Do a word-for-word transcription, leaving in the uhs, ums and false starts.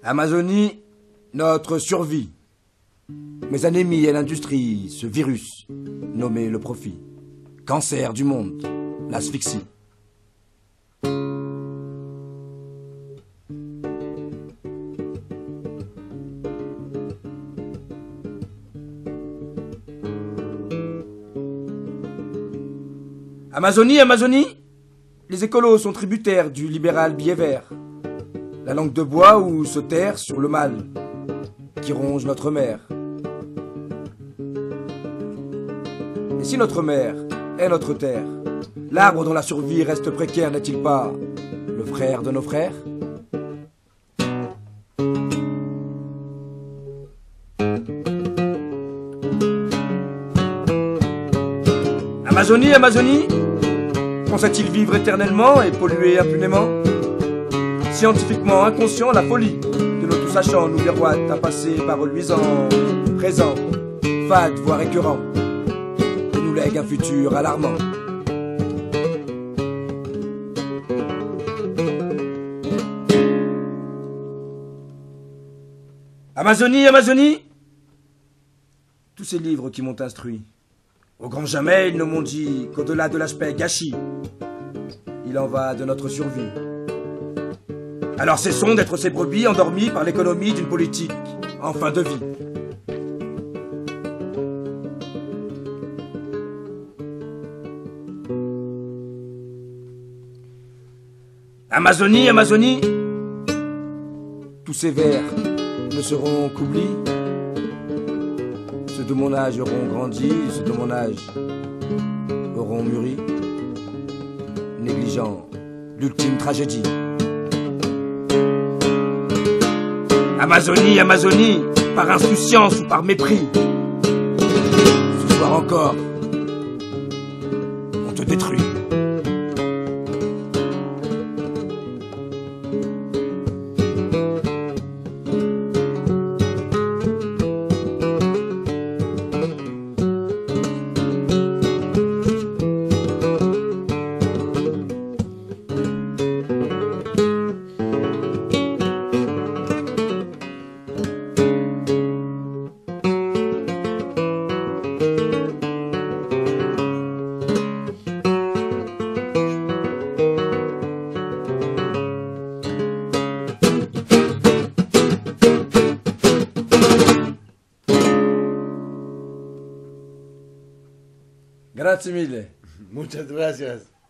Amazonie, notre survie. Mes anémies et l'industrie, ce virus, nommé le profit. Cancer du monde, l'asphyxie. Amazonie, Amazonie, les écolos sont tributaires du libéral billet vert. La langue de bois ou se taire sur le mal qui ronge notre mère. Et si notre mère est notre terre, l'arbre dont la survie reste précaire n'est-il pas le frère de nos frères? Amazonie, Amazonie, pensait-il vivre éternellement et polluer impunément? Scientifiquement inconscient, la folie de nos tout sachants nous miroite un passé par reluisant, présent, fade, voire écœurant, et nous lègue un futur alarmant. Amazonie, Amazonie, tous ces livres qui m'ont instruit, au grand jamais ils ne m'ont dit qu'au-delà de l'aspect gâchis, il en va de notre survie. Alors cessons d'être ces brebis endormies par l'économie d'une politique en fin de vie. Amazonie, Amazonie, tous ces vers ne seront qu'oubli. Ceux de mon âge auront grandi, ceux de mon âge auront mûri, négligeant l'ultime tragédie. Amazonie, Amazonie, par insouciance ou par mépris, ce soir encore, on te détruit. Grazie mille. Muchas gracias.